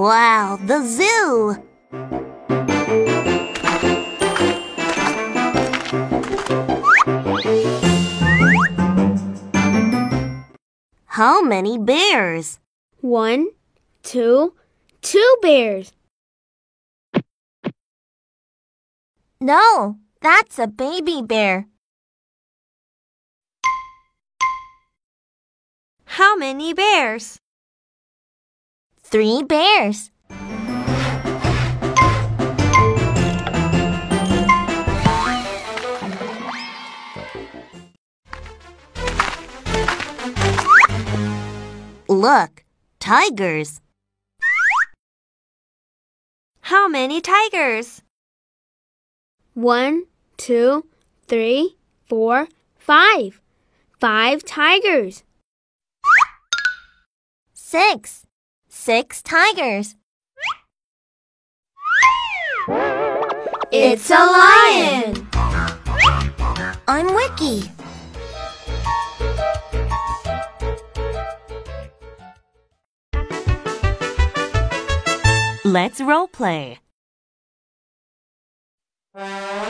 Wow, the zoo! How many bears? 1, 2, 2 bears. No, that's a baby bear. How many bears? 3 bears. Look, tigers. How many tigers? 1, 2, 3, 4, 5. 5 tigers. 6. 6 tigers. It's a lion! I'm Wiki. Let's role play.